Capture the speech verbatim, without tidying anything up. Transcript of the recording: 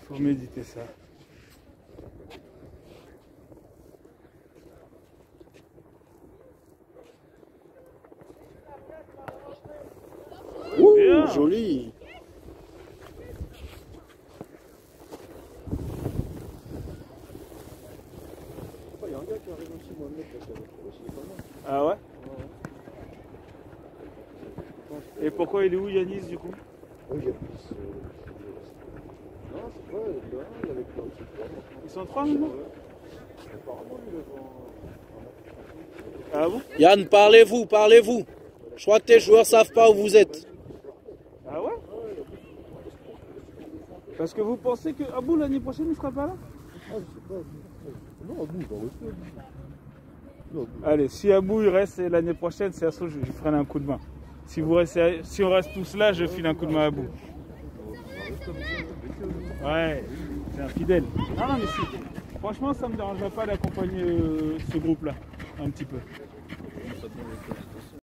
Faut méditer ça. Ouh, bien. Joli. Il y a un gars qui arrive aussi, Mohamed, parce qu'il est pas mal. Ah ouais? Et pourquoi il est où Yanis du coup? Oui, Yanis. Non, c'est pas, il est avec toi. Ils sont trois maintenant? Apparemment, il est devant. Ah bon? Yann, parlez-vous, parlez-vous. Je crois que tes joueurs savent pas où vous êtes. Ah ouais? Parce que vous pensez que Abou l'année prochaine il sera pas là? Ah, je sais pas. Non, Abou, il va rester. Non, Abou. Allez, si Abou il reste l'année prochaine, c'est à ça que je, je ferai un coup de main. Si, vous restez, si on reste tous là, je file un coup de main à Abou. Ouais, c'est un fidèle. Non, non, mais si. Franchement, ça me dérangerait pas d'accompagner euh, ce groupe-là, un petit peu.